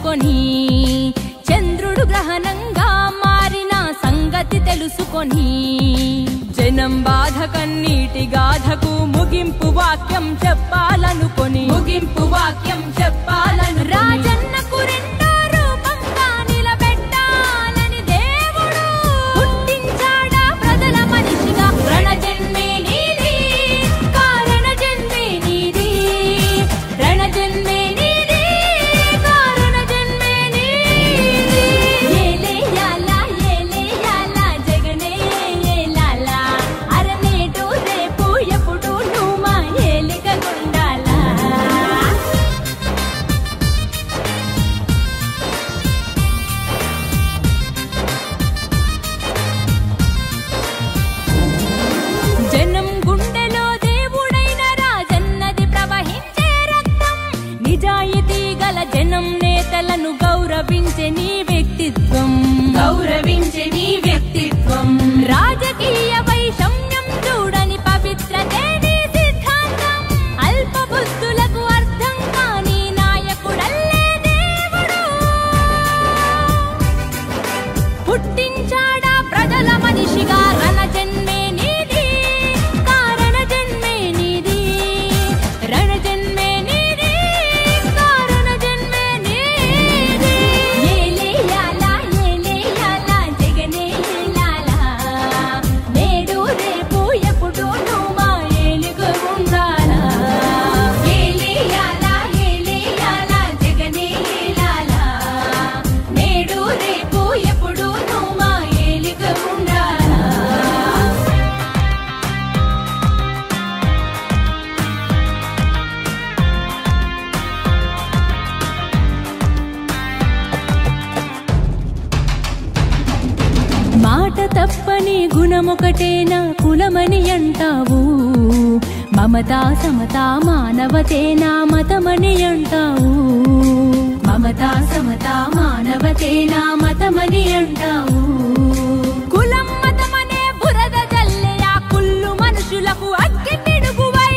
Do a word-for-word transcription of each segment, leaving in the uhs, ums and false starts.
తెలుసుకొని చంద్రుడు గ్రహణంగా మారిన సంగతి తెలుసుకొని జనం బాధ కన్నీటి గాథకు ముగింపు వాక్యం చెప్పాలనుకొని ముగింపు వాక్యం చెప్పాలను రాజన్నకు రెండో రూపంగా నిలబెట్టాలని దేవుడు పుట్టించాడా ప్రజల మనిషిగా రణజన్మే నీది కారణ జన్మే నీది రణజన్మే నీది కారణ జన్మే నీది ఏలే యాలా ఏలే యాలా జగనే ఏలాలా అరనేటు రేపు ఎప్పుడు నువ్వు మా ఏలిక గుండాలా జనం గుండెలో దేవుడైన రాజన్నది ప్రవహించే రక్తం నిజాయితీ గల జనం నేతలను గౌరవించే నీ వ్యక్తిత్వం గౌరవించే నీ వ్యక్తిత్వం రాజకీయ వైషమ్యం చూడని పవిత్రతే నీ సిద్ధాంతం అల్ప బుద్ధులకు అర్థం కాని నాయకుడల్లే దేవుడు పుట్టించాడా ప్రజల మనిషిగా రణజన్మే నీది కారణ జన్మే నీది రణజన్మే నీది కారణ జన్మే నీది ఏలే యాలా ఏలే యాలా జగనే ఏలాలా నేడు రేపు ఎప్పుడు నువ్వు మా ఏలుగు ఉండాలా ఏలే యాలా ఏలే యాలా జగనే ఏలాలా నేడు రేపు ఎప్పుడు నువ్వు మా ఏలుగు ఉండాలా మాట తప్పని గుణమొకటేనా కులమని అంటావు మమతా సమతా మానవతేనా మతమని అంటావు మమతా సమతా మానవతేనా మతమని అంటావు కులం మతమనే బురద జల్లే ఆ కుళ్ళు మనుషులకు అగ్గి పిడుగువై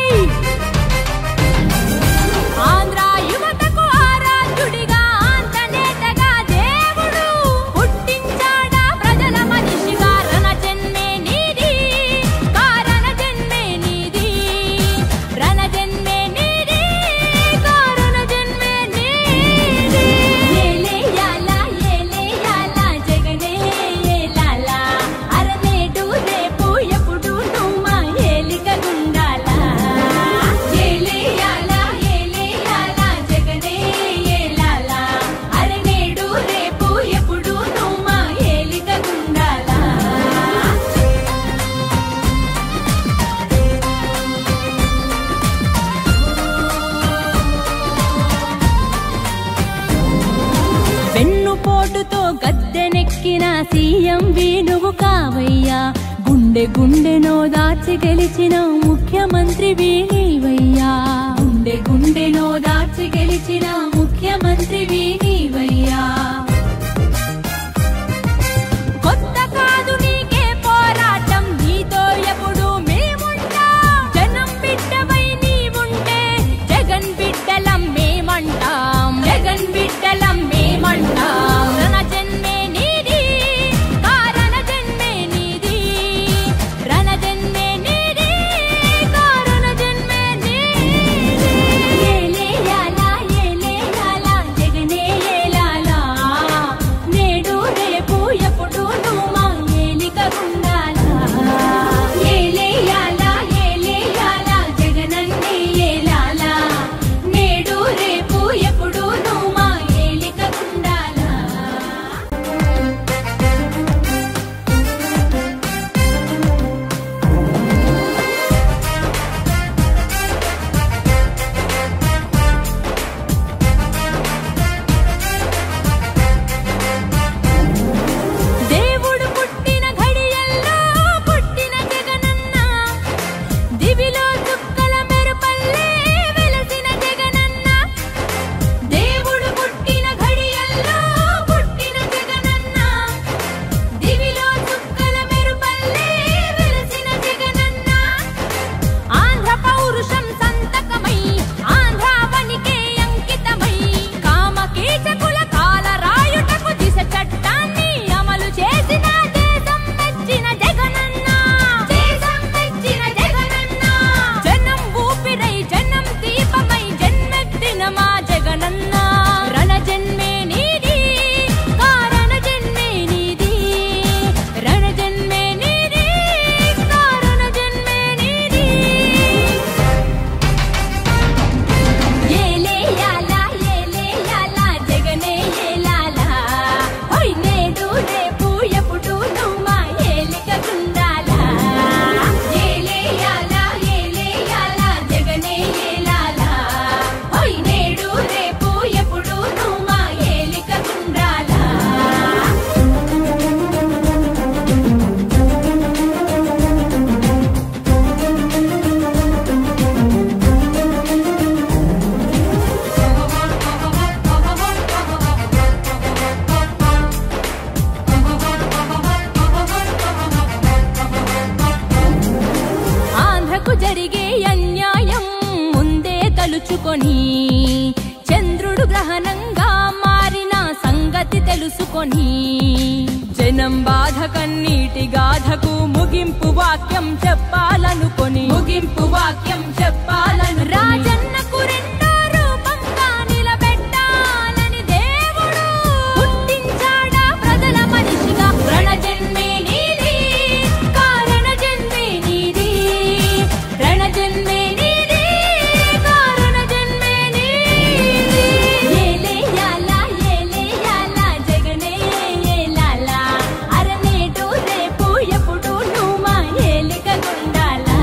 ఆంధ్ర యువతకు ఆరాధ్యుడిగా ఆంతనేతగా దేవుడు పుట్టించాడా ప్రజల మనిషిగా రణజన్మే నీది కారణ జన్మే నీది రణజన్మే నీది కారణ జన్మే నీది ఏలే యాలా ఏలే యాలా జగనే ఏలాలా అరనేటు రేపు ఎప్పుడు నువ్వు మా ఏలిక గుండాలా ఏలే యాలా ఏలే యాలా జగనే ఏలాలా అరనేడు రేపు ఎప్పుడు నువ్వు మా ఏలిక గుండాలా వెన్నుపోటుతో గద్దెనెక్కిన సీఎం వేణువు కావయ్యా గుండె గుండెనో దాచి గెలిచిన ముఖ్యమంత్రి నీవయ్యా గుండె గుండెనో దాచి గెలిచిన ముఖ్యమంత్రి నీవయ్యా కొత్త కాదు నీకే పోరాటం నీతో ఎప్పుడు మేముంటాం జనం బిడ్డవై నీవుంటే జగన్ బిడ్డలం మేమంటాం జగన్ బిడ్డలం మేమంటాం రణజన్మే నీది కారణ జన్మే నీది రణజన్మే నీది కారణ జన్మే నీది ఏలే యాలా ఏలే యాలా జగనే చంద్రుడు గ్రహణంగా మారిన సంగతి తెలుసుకొని జనం బాధ కన్నీటి గాథకు ముగింపు వాక్యం చెప్పాలనుకొని ముగింపు వాక్యం చెప్పాలను రాజన్నకు రెండో రూపంగా నిలబెట్టాలని దేవుడు పుట్టించాడా ప్రజల మనిషిగా రణ జన్మే నీది కారణ జన్మే నీది రణ జన్మే నీది కారణ జన్మే నీది ఏలేయాల ఏలేయాల జగనే ఏలాల అరనేటు రేపు ఎప్పుడు నువ్వు మా ఏలిక గుండాలా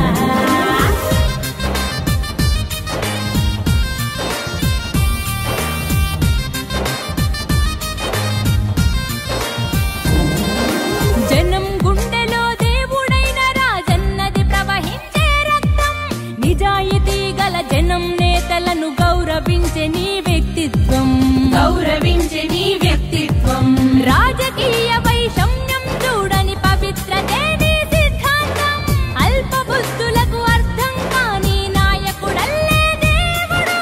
జనం గుండెలో దేవుడైన రాజన్నది ప్రవహించే రక్తం నిజాయితీ గల జనం నేతలను గౌరవించే నీ వ్యక్తిత్వం గౌరవించే నీ వ్యక్తిత్వం రాజకీయ వైషమ్యం చూడని పవిత్రతే నీ సిద్ధాంతం అల్ప బుద్ధులకు అర్థం కాని నాయకుడల్లే దేవుడు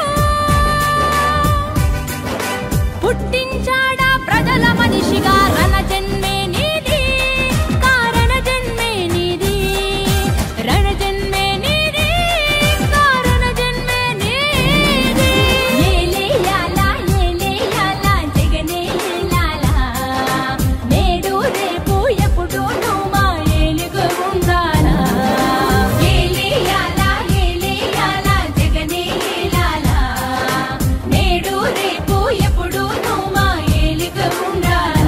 పుట్టించాడా ప్రజల మనిషిగా రణ జన్మే నీది కారణ జన్మే నీది రణ జన్మే నీది కారణ జన్మే నీది ఏలేయాల ఏలేయాల జగనే ఏలాల నేడు రేపు ఎప్పుడు నువ్వు మా ఏలుగు ఉండాలా ఏలేయాల ఏలేయాల జగనే ఏలాల నేడు రేపు ఎప్పుడు నువ్వు మా ఏలుగు ఉండాలా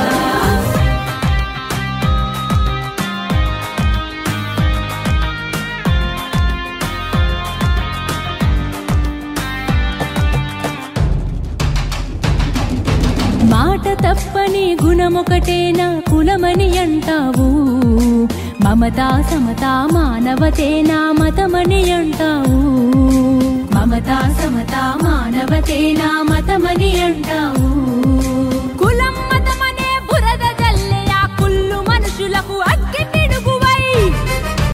మాట తప్పని గుణమొకటేనా కులమని అంటావు మమతా సమతా మానవతేనా మతమని అంటావు మమతా సమతా మానవతేనా మతమని అంటావు